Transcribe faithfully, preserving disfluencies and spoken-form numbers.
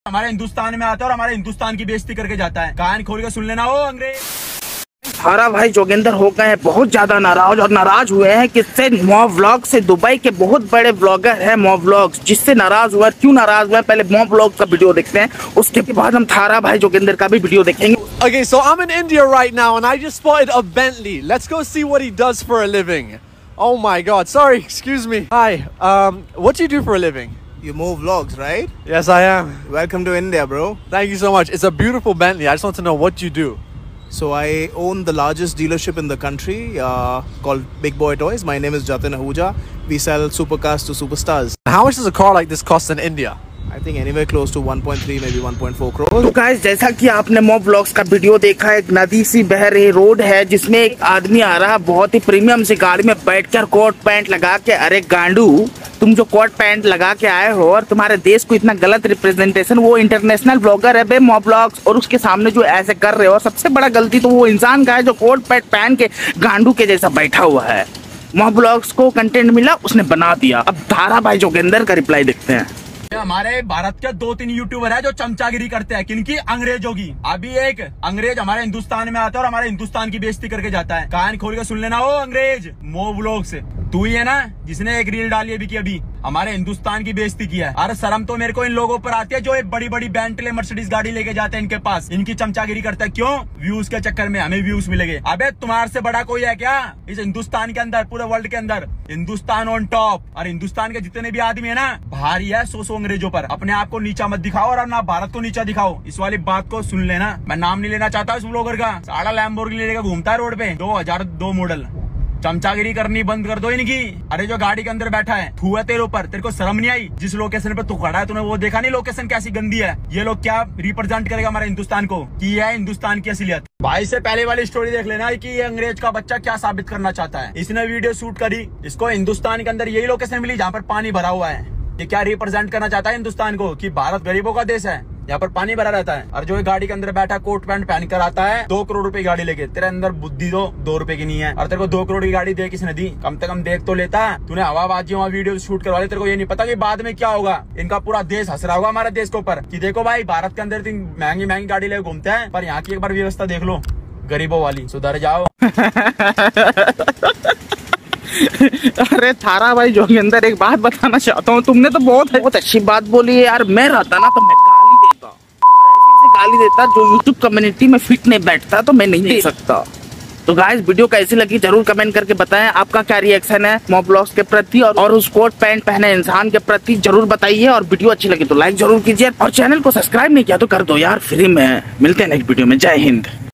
हमारे हिंदुस्तान में आता है और हमारे हिंदुस्तान की बेइज्जती करके जाता है। कान खोल के सुन लेना हो अंग्रेज। थारा भाई जोगिंदर हो गए हैं बहुत ज्यादा नाराज और नाराज हुए हैं किससे? मॉ व्लॉग से। दुबई के बहुत बड़े ब्लॉगर हैं मॉ व्लॉग्स, जिससे नाराज हुआ। क्यों नाराज हुआ? पहले मॉ व्लॉग का वीडियो देखते हैं, उसके बाद हम थारा भाई जोगिंदर का भी वीडियो देखेंगे। Okay, so I'm in India right now and I just spotted a Bentley. Let's go see what he does for a living. Oh my god, sorry, excuse me. Hi, um, what do you do for a living? You move vlogs, right? Yes, I am. Welcome to India, bro. Thank you so much. It's a beautiful Bentley. I just want to know what you do. So I own the largest dealership in the country uh, called Big Boy Toys. My name is Jatin Ahuja. We sell supercars to superstars. How much does a car like this cost in India? I think anywhere close to one point three, maybe one point four crores. तो guys, जैसा कि आपने मॉ vlogs का video देखा, एक नदी सी बह रही रोड है जिसमें एक आदमी आ रहा है बहुत ही प्रीमियम सी गाड़ी में बैठकर कोट पैंट लगा के। अरे गांडू, तुम जो कोट पैंट लगा के आए हो और तुम्हारे देश को इतना गलत रिप्रेजेंटेशन, वो इंटरनेशनल ब्लॉगर है बे मॉ व्लॉग्स, और उसके सामने जो ऐसे कर रहे हो। सबसे बड़ा गलती तो वो इंसान का है जो कोट पैंट पहन के गांडू के जैसा बैठा हुआ है। मॉ व्लॉग्स को कंटेंट मिला, उसने बना दिया। अब थारा भाई जोगिंदर का रिप्लाई देखते हैं। हमारे भारत के दो तीन यूट्यूबर है जो चमचागिरी करते हैं, किनकी? अंग्रेजों की। अभी एक अंग्रेज हमारे हिंदुस्तान में आता है और हमारे हिंदुस्तान की बेइज्जती करके जाता है। कान खोल के सुन लेना हो अंग्रेज। मो व्लॉग से तू ही है ना जिसने एक रील डाली अभी की अभी हमारे हिंदुस्तान की बेइज्जती किया है। अरे शर्म तो मेरे को इन लोगों पर आती है जो एक बड़ी बड़ी बेंटले मर्सिडीज गाड़ी लेके जाते हैं इनके पास। इनकी चमचागिरी करता है क्यों? व्यूज के चक्कर में हमें व्यूज मिलेंगे। अबे तुम्हारे से बड़ा कोई है क्या इस हिंदुस्तान के अंदर? पूरे वर्ल्ड के अंदर हिंदुस्तान ऑन टॉप। और हिंदुस्तान के जितने भी आदमी है ना, भारी है सो सो अंग्रेजों पर। अपने आप को नीचा मत दिखाओ और ना भारत को नीचा दिखाओ। इस वाली बात को सुन लेना। मैं नाम नहीं लेना चाहता इस ब्लॉगर का। सारा लैम्बोर्गिनी लेकर घूमता है रोड पे, दो हजार दो मॉडल। चमचागिरी करनी बंद कर दो इनकी। अरे जो गाड़ी के अंदर बैठा है थू है तेरे ऊपर, तेरे को शर्म नहीं आई? जिस लोकेशन पे तू खड़ा है तूने वो देखा नहीं लोकेशन कैसी गंदी है? ये लोग क्या रिप्रेजेंट करेगा हमारे हिंदुस्तान को कि यह है हिंदुस्तान की असलियत। भाई से पहले वाली स्टोरी देख लेना कि ये अंग्रेज का बच्चा क्या साबित करना चाहता है। इसने वीडियो शूट करी, इसको हिंदुस्तान के अंदर यही लोकेशन मिली जहाँ पर पानी भरा हुआ है। ये क्या रिप्रेजेंट करना चाहता है हिंदुस्तान को कि भारत गरीबों का देश है, यहाँ पर पानी भरा रहता है। और जो ये गाड़ी के अंदर बैठा कोट पैंट पहन कर आता है दो करोड़ रुपए की गाड़ी लेके, तेरे अंदर बुद्धि तो दो रुपए की नहीं है। और तेरे को दो करोड़ की गाड़ी दे किसने दी? कम से कम देख तो लेता। तूने हवाबाजी वहाँ वीडियो शूट करवा ली। तेरे को ये नहीं पता कि बाद में क्या होगा। इनका पूरा देश हंस रहा होगा हमारे देश के ऊपर कि देखो भाई भारत के अंदर तुम महंगी महंगी गाड़ी लेके घूमते हैं, पर यहाँ की एक बार व्यवस्था देख लो गरीबों वाली, सुधर जाओ। अरे थारा भाई जोगिंदर, एक बात बताना चाहता हूँ। तुमने तो बहुत बहुत अच्छी बात बोली है यार। मैं रहता ना तो मैं गाली देता, और ऐसी ऐसी गाली देता जो यूट्यूब कम्युनिटी में फिट नहीं बैठता, तो मैं नहीं दे सकता। तो गाइस, वीडियो कैसी लगी जरूर कमेंट करके बताएं। आपका क्या रिएक्शन है मॉ व्लॉग्स के प्रति, और, और उस कोट पैंट पहने इंसान के प्रति जरूर बताइए। और वीडियो अच्छी लगी तो लाइक जरूर कीजिए, और चैनल को सब्सक्राइब नहीं किया तो कर दो यार, फ्री में। मिलते हैं नेक्स्ट वीडियो में। जय हिंद।